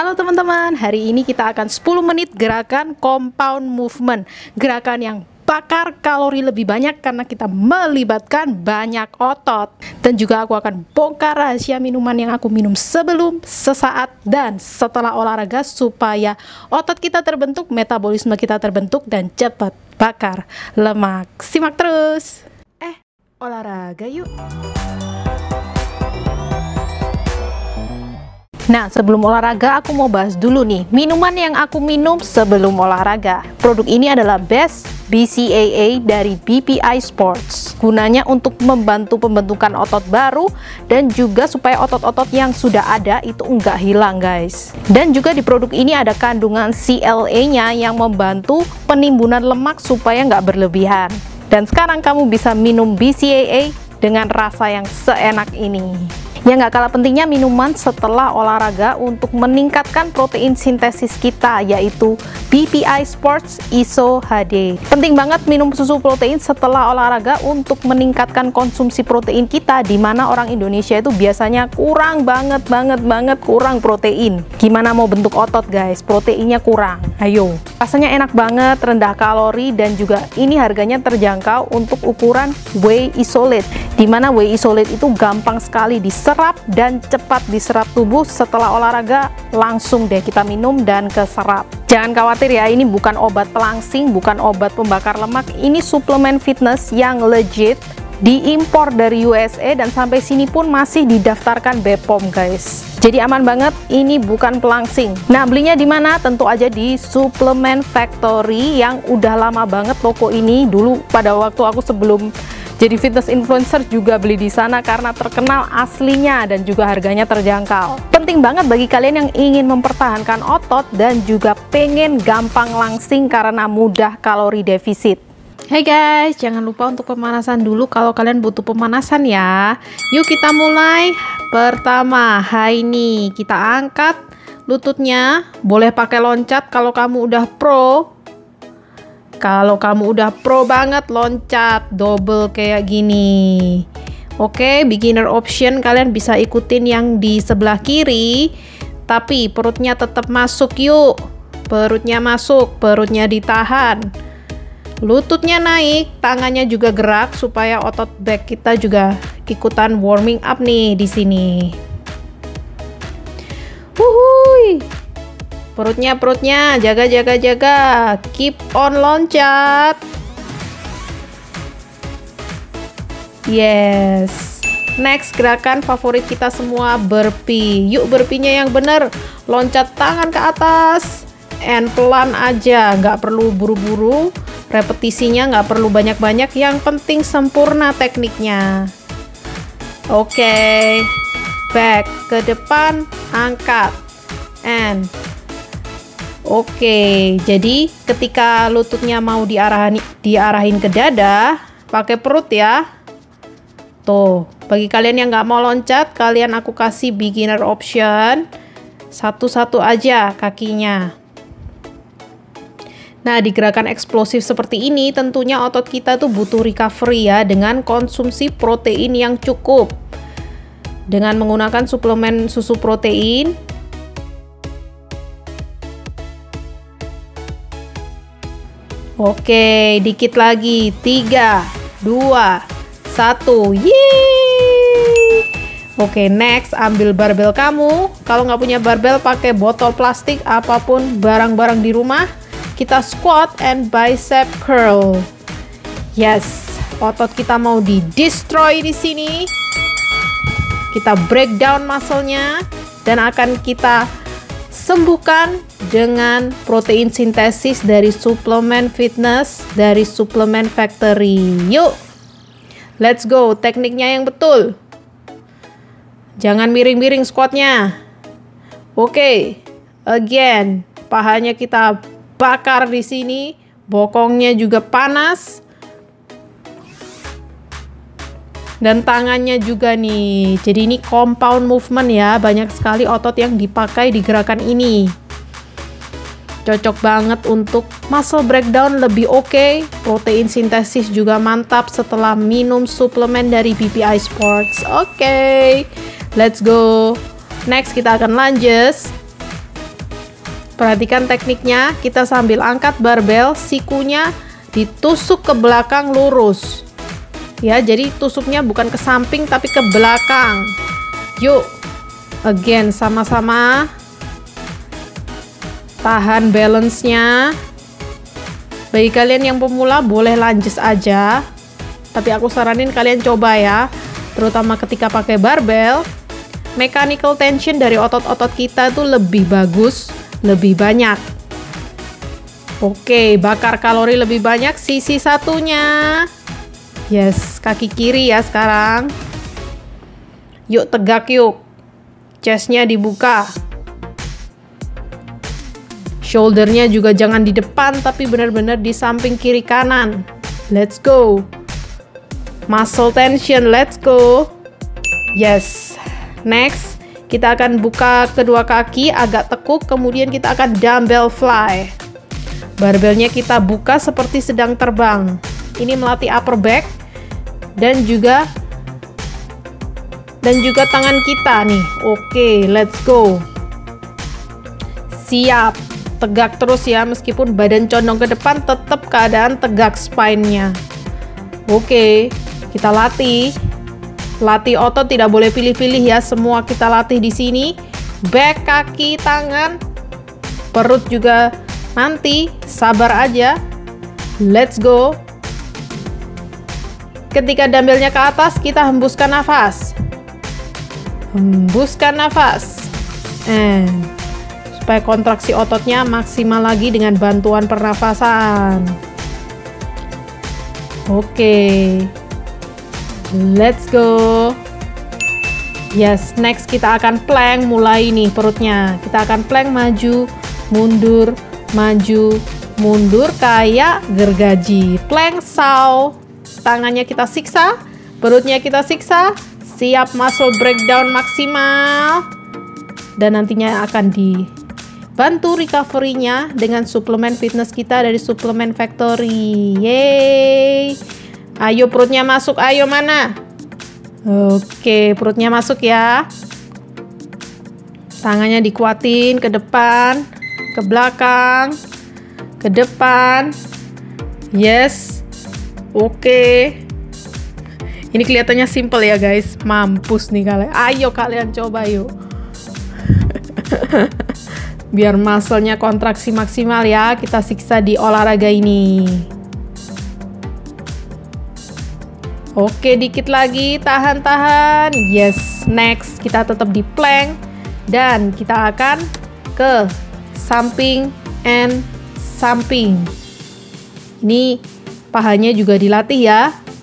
Halo teman-teman, hari ini kita akan 10 menit gerakan compound movement. Gerakan yang bakar kalori lebih banyak karena kita melibatkan banyak otot. Dan juga aku akan bongkar rahasia minuman yang aku minum sebelum, sesaat, dan setelah olahraga supaya otot kita terbentuk, metabolisme kita terbentuk, dan cepat bakar lemak. Simak terus. Olahraga yuk. Nah, sebelum olahraga aku mau bahas dulu nih minuman yang aku minum sebelum olahraga. Produk ini adalah Best BCAA dari BPI Sports. Gunanya untuk membantu pembentukan otot baru dan juga supaya otot-otot yang sudah ada itu enggak hilang, guys. Dan juga di produk ini ada kandungan CLA-nya yang membantu penimbunan lemak supaya enggak berlebihan. Dan sekarang kamu bisa minum BCAA dengan rasa yang seenak ini. Yang nggak kalah pentingnya minuman setelah olahraga untuk meningkatkan protein sintesis kita, yaitu BPI Sports ISO HD. Penting banget minum susu protein setelah olahraga untuk meningkatkan konsumsi protein kita, di mana orang Indonesia itu biasanya kurang banget kurang protein. Gimana mau bentuk otot, guys? Proteinnya kurang. Ayo. Rasanya enak banget, rendah kalori, dan juga ini harganya terjangkau untuk ukuran whey isolate, di mana whey isolate itu gampang sekali diserap dan cepat diserap tubuh. Setelah olahraga langsung deh kita minum dan keserap. Jangan khawatir ya, ini bukan obat pelangsing, bukan obat pembakar lemak, ini suplemen fitness yang legit, diimpor dari USA dan sampai sini pun masih didaftarkan BPOM, guys. Jadi aman banget, ini bukan pelangsing. Nah, belinya di mana? Tentu aja di Supplement Factory yang udah lama banget toko ini. Dulu pada waktu aku sebelum jadi fitness influencer juga beli di sana karena terkenal aslinya dan juga harganya terjangkau. Penting banget bagi kalian yang ingin mempertahankan otot dan juga pengen gampang langsing karena mudah kalori defisit. Hey guys, jangan lupa untuk pemanasan dulu kalau kalian butuh pemanasan ya. Yuk kita mulai. Pertama, ini kita angkat lututnya. Boleh pakai loncat kalau kamu udah pro. Kalau kamu udah pro banget, loncat double kayak gini. Oke, beginner option kalian bisa ikutin yang di sebelah kiri. Tapi perutnya tetap masuk yuk. Perutnya masuk, perutnya ditahan. Lututnya naik, tangannya juga gerak supaya otot back kita juga ikutan warming up nih di sini. Wuhui. Perutnya jaga, keep on loncat. Yes. Next, gerakan favorit kita semua, burpee. Yuk burpee-nya yang bener. Loncat tangan ke atas and pelan aja, nggak perlu buru-buru. Repetisinya nggak perlu banyak-banyak, yang penting sempurna tekniknya. Oke. Back ke depan, angkat and oke, jadi ketika lututnya mau diarahin ke dada, pakai perut ya. Tuh, bagi kalian yang nggak mau loncat, kalian aku kasih beginner option. Satu-satu aja kakinya. Nah, di gerakan eksplosif seperti ini, tentunya otot kita tuh butuh recovery ya, dengan konsumsi protein yang cukup. Dengan menggunakan suplemen susu protein, oke, dikit lagi. 3, 2, 1. Yeay. Oke, next ambil barbel kamu. Kalau nggak punya barbel, pakai botol plastik, apapun barang-barang di rumah. Kita squat and bicep curl. Yes, otot kita mau di-destroy di sini. Kita breakdown muscle-nya dan akan kita sembuhkan dengan protein sintesis dari suplemen fitness dari Supplement Factory. Yuk, let's go. Tekniknya yang betul. Jangan miring-miring squatnya. Oke, again, pahanya kita bakar di sini, bokongnya juga panas. Dan tangannya juga nih. Jadi ini compound movement ya, banyak sekali otot yang dipakai di gerakan ini. Cocok banget untuk muscle breakdown lebih oke. Protein sintesis juga mantap setelah minum suplemen dari BPI Sports. Oke, let's go. Next kita akan lunges. Perhatikan tekniknya, kita sambil angkat barbel, sikunya ditusuk ke belakang lurus. Ya, jadi tusuknya bukan ke samping tapi ke belakang. Yuk, again, sama-sama. Tahan balance-nya. Bagi kalian yang pemula boleh lanjut aja, tapi aku saranin kalian coba ya, terutama ketika pakai barbel. Mechanical tension dari otot-otot kita tuh lebih bagus, lebih banyak. Oke, bakar kalori lebih banyak sisi satunya. Yes, kaki kiri ya sekarang. Yuk tegak yuk. Chestnya dibuka. Shouldernya juga jangan di depan, tapi benar-benar di samping kiri kanan. Let's go. Muscle tension, let's go. Yes. Next, kita akan buka kedua kaki agak tekuk, kemudian kita akan dumbbell fly. Barbelnya kita buka seperti sedang terbang. Ini melatih upper back dan juga tangan kita nih. Oke, let's go. Siap. Tegak terus ya, meskipun badan condong ke depan, tetap keadaan tegak spine-nya. Oke, kita latih. Latih otot tidak boleh pilih-pilih ya, semua kita latih di sini. Back, kaki, tangan, perut juga nanti, sabar aja. Let's go. Ketika dumbbellnya ke atas, kita hembuskan nafas. Hembuskan nafas. Supaya kontraksi ototnya maksimal lagi dengan bantuan pernafasan. Oke. Let's go. Yes, next kita akan plank, mulai nih perutnya. Kita akan plank maju, mundur, maju, mundur kayak gergaji. Plank saw. Tangannya kita siksa, perutnya kita siksa. Siap muscle breakdown maksimal. Dan nantinya akan dibantu recovery-nya dengan suplemen fitness kita dari Suplemen Factory. Yeay. Ayo perutnya masuk, ayo mana? Oke, perutnya masuk ya. Tangannya dikuatin ke depan, ke belakang, ke depan. Yes. Oke. Ini kelihatannya simple ya guys. Mampus nih kalian. Ayo kalian coba yuk. Biar muscle-nya kontraksi maksimal ya, kita siksa di olahraga ini. Oke, dikit lagi, tahan-tahan. Yes, next kita tetap di plank dan kita akan ke samping and samping. Ini pahanya juga dilatih ya.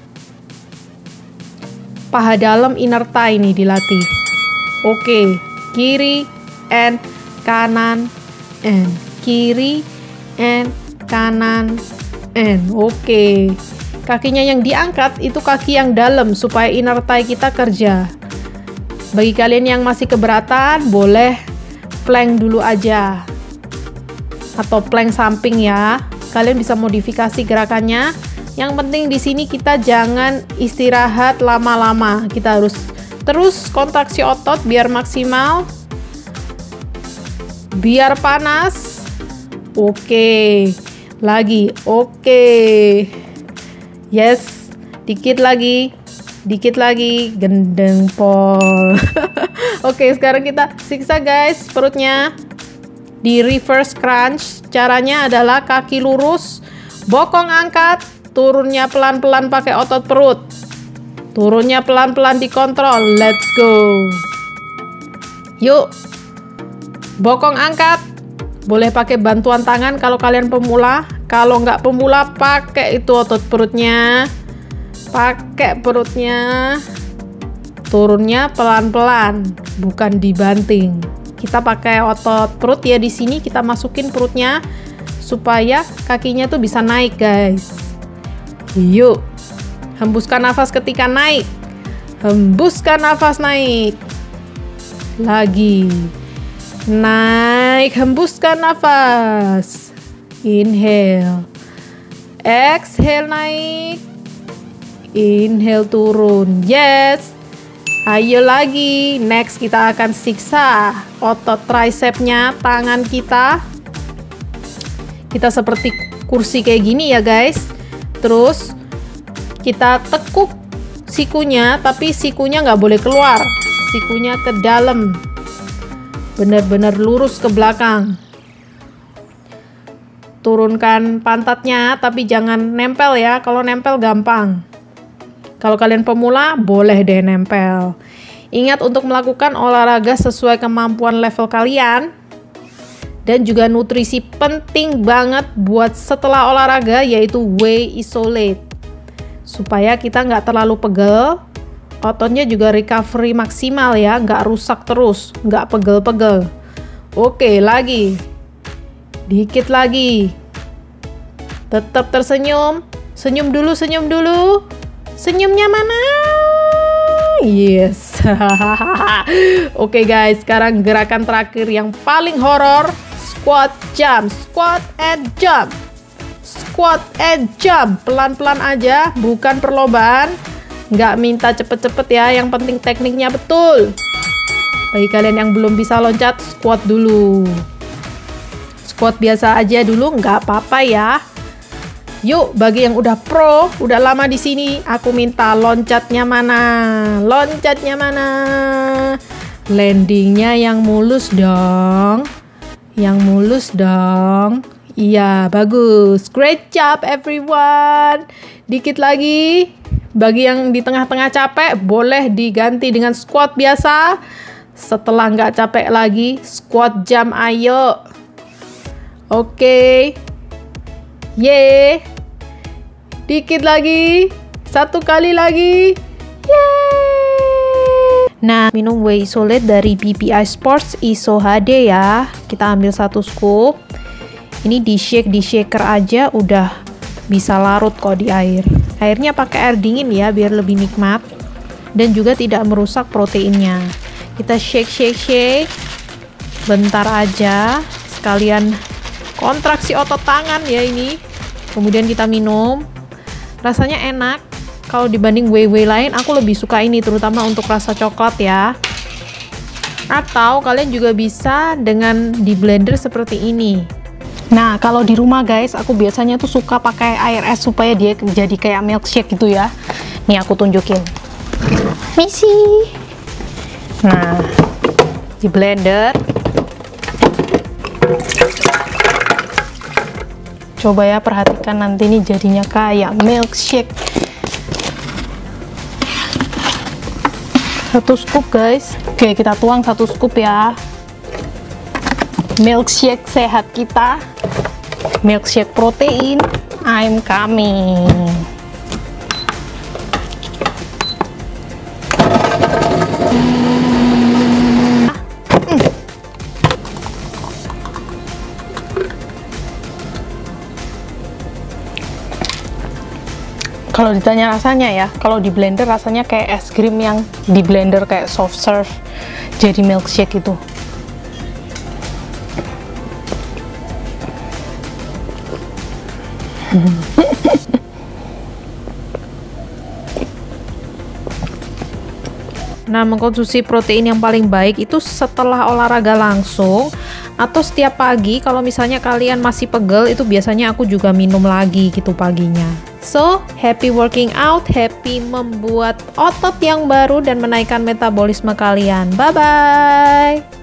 Paha dalam inner thigh ini dilatih. Oke, kiri and kanan and kiri and kanan and oke. Kakinya yang diangkat itu kaki yang dalam supaya inner thigh kita kerja. Bagi kalian yang masih keberatan boleh plank dulu aja atau plank samping ya. Kalian bisa modifikasi gerakannya. Yang penting di sini kita jangan istirahat lama-lama. Kita harus terus kontraksi otot biar maksimal. Biar panas. Oke. Lagi. Oke. Yes. Dikit lagi. Dikit lagi. Gendeng pol. Oke, sekarang kita siksa guys perutnya. Di reverse crunch. Caranya adalah kaki lurus, bokong angkat, turunnya pelan-pelan pakai otot perut. Turunnya pelan-pelan dikontrol. Let's go. Yuk. Bokong angkat. Boleh pakai bantuan tangan kalau kalian pemula. Kalau nggak pemula, pakai itu otot perutnya. Pakai perutnya. Turunnya pelan-pelan, bukan dibanting. Kita pakai otot perut ya di sini. Kita masukin perutnya supaya kakinya tuh bisa naik, guys. Yuk. Hembuskan nafas ketika naik. Hembuskan nafas naik. Lagi. Naik, hembuskan nafas. Inhale. Exhale naik. Inhale turun. Yes. Ayo lagi. Next kita akan siksa otot tricepnya tangan kita. Kita seperti kursi kayak gini ya guys. Terus kita tekuk sikunya, tapi sikunya nggak boleh keluar, sikunya ke dalam, benar-benar lurus ke belakang. Turunkan pantatnya, tapi jangan nempel ya. Kalau nempel gampang. Kalau kalian pemula boleh deh nempel. Ingat untuk melakukan olahraga sesuai kemampuan level kalian. Dan juga nutrisi penting banget buat setelah olahraga, yaitu whey isolate, supaya kita nggak terlalu pegel, ototnya juga recovery maksimal ya, nggak rusak terus, nggak pegel-pegel. Oke, lagi dikit lagi, tetap tersenyum, senyum dulu, senyumnya mana? Yes. Oke guys, sekarang gerakan terakhir yang paling horor, squat jump, squat and jump, squat and jump. Pelan-pelan aja, bukan perlombaan, nggak minta cepet-cepet ya, yang penting tekniknya betul. Bagi kalian yang belum bisa loncat, squat dulu, squat biasa aja dulu, nggak apa-apa ya. Yuk, bagi yang udah pro, udah lama di sini, aku minta loncatnya mana? Loncatnya mana? Landingnya yang mulus dong. Yang mulus dong. Iya, bagus. Great job everyone. Dikit lagi. Bagi yang di tengah-tengah capek, boleh diganti dengan squat biasa. Setelah nggak capek lagi, squat jump ayo. Oke. Yeay. Dikit lagi. Satu kali lagi. Yeay. Nah, minum whey isolate dari BPI Sports ISO HD ya. Kita ambil 1 scoop. Ini di shaker aja udah bisa larut kok di air. Airnya pakai air dingin ya, biar lebih nikmat dan juga tidak merusak proteinnya. Kita shake. Bentar aja, sekalian kontraksi otot tangan ya ini. Kemudian kita minum. Rasanya enak. Kalau dibanding whey lain, aku lebih suka ini, terutama untuk rasa coklat ya. Atau kalian juga bisa dengan di blender seperti ini. Nah, kalau di rumah guys, aku biasanya tuh suka pakai air es supaya dia jadi kayak milkshake gitu ya. Nih aku tunjukin. Misi. Nah, di blender. Coba ya, perhatikan nanti nih jadinya kayak milkshake. 1 scoop guys. Oke, kita tuang 1 scoop ya. Milkshake sehat kita. Milkshake protein. I'm coming. Kalau ditanya rasanya ya, kalau di blender rasanya kayak es krim yang di blender kayak soft serve jadi milkshake itu. Nah, mengkonsumsi protein yang paling baik itu setelah olahraga langsung atau setiap pagi. Kalau misalnya kalian masih pegel, itu biasanya aku juga minum lagi gitu paginya. So, happy working out, happy membuat otot yang baru dan menaikkan metabolisme kalian. Bye-bye!